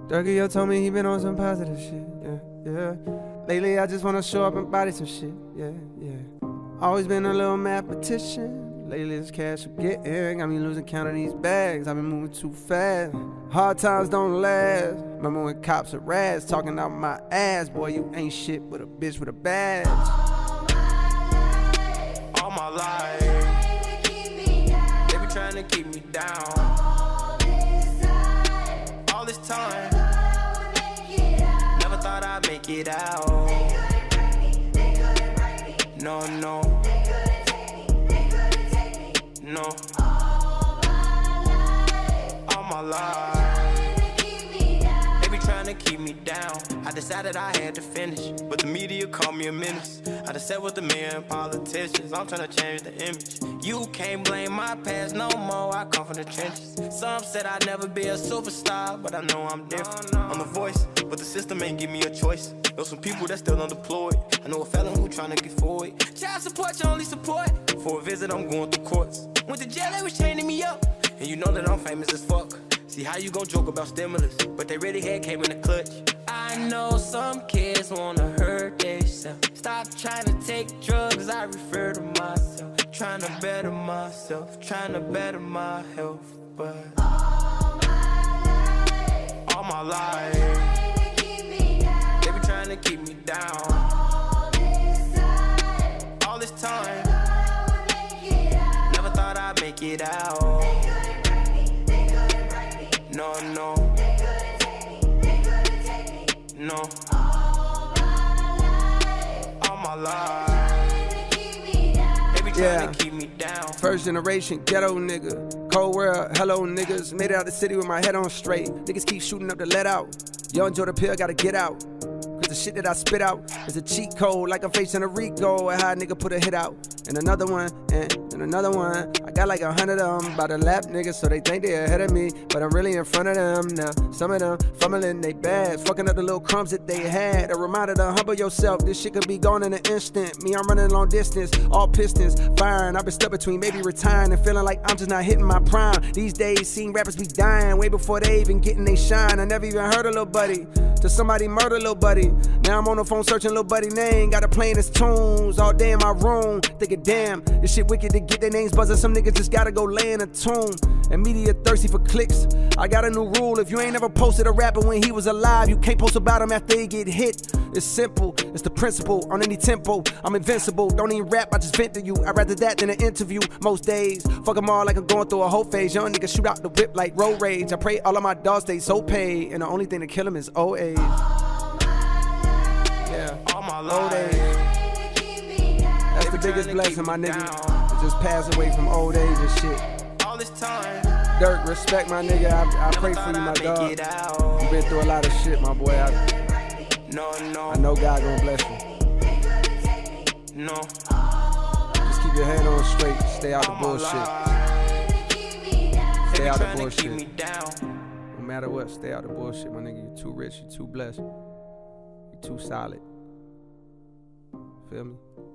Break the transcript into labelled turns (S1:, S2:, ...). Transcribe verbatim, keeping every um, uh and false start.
S1: Durk, yo told me he been on some positive shit, yeah, yeah. Lately I just wanna show up and body some shit, yeah, yeah. Always been a little mathematician. Lately this cash I'm getting got me losing count of these bags. I've been moving too fast. Hard times don't last. Remember when cops are rats talking out my ass? Boy, you ain't shit but a bitch with a badge.
S2: All my life, they be trying to keep me down. All this time, never thought I'd make it out. No, no, no. All my life, they be trying to keep me down. I decided I had to finish, but the media called me a menace. I just sat with the mayor and politicians. I'm trying to change the image. You can't blame my past no more. I come from the trenches. Some said I'd never be a superstar, but I know I'm different. I'm the voice, but the system ain't give me a choice. Know some people that still unemployed. I know a felon who trying to get forward. Child support, your only support. For a visit, I'm going through courts. Went to jail, they was chaining me up. And you know that I'm famous as fuck. See how you gon' joke about stimulus, but they really had came in the clutch. I know some kids wanna hurt themselves. Stop trying to take drugs, I refer to myself. Trying to better myself, trying to better my health. But all my life, all my life, they be trying to keep me down. All this time, all this time, never thought I'd make it out. No, no, they couldn't take me, they couldn't take me. No, all my life, all my life, they keep me down. They be trying
S1: Yeah.
S2: to keep me down.
S1: First generation ghetto nigga. Cold world, hello niggas. Made it out the city with my head on straight. Niggas keep shooting up to let out. Yo, enjoy the pill, gotta get out. Cause the shit that I spit out is a cheat code, like I'm facing a Rico. And how a nigga put a hit out. And another one, and, and another one. I got like a hundred of them by the lap niggas, so they think they ahead of me. But I'm really in front of them now. Some of them fumbling they bags, fucking up the little crumbs that they had. A reminder to humble yourself, this shit could be gone in an instant. Me, I'm running long distance, all pistons firing. I've been stuck between maybe retiring and feeling like I'm just not hitting my prime. These days, seeing rappers be dying way before they even getting they shine. I never even heard a little buddy till somebody murder little buddy. Now I'm on the phone searching little buddy name, got her playing his tunes all day in my room. Thinking, damn, this shit wicked to get their names buzzing. Some niggas just gotta go lay in a tune. And media thirsty for clicks. I got a new rule: if you ain't ever posted a rapper when he was alive, you can't post about him after he get hit. It's simple, it's the principle. On any tempo, I'm invincible. Don't even rap, I just vent to you. I'd rather that than an interview most days. Fuck them all like I'm going through a whole phase. Young niggas shoot out the whip like road rage. I pray all of my dogs stay so paid, and the only thing to kill them is old age. Yeah,
S2: all my
S1: old
S2: life,
S1: age. That's the biggest blessing, my nigga. To just pass away from old age and shit.
S2: all this time,
S1: Durk, respect my nigga. I, I pray for you, my dog. You been through a lot of shit, my boy. I,
S2: no, no,
S1: I know God gonna bless you.
S2: no.
S1: Just keep your head on straight. Stay out the bullshit. Stay out the bullshit. No matter what, stay out the bullshit, my nigga. You too rich, you too blessed. You too solid. Feel me?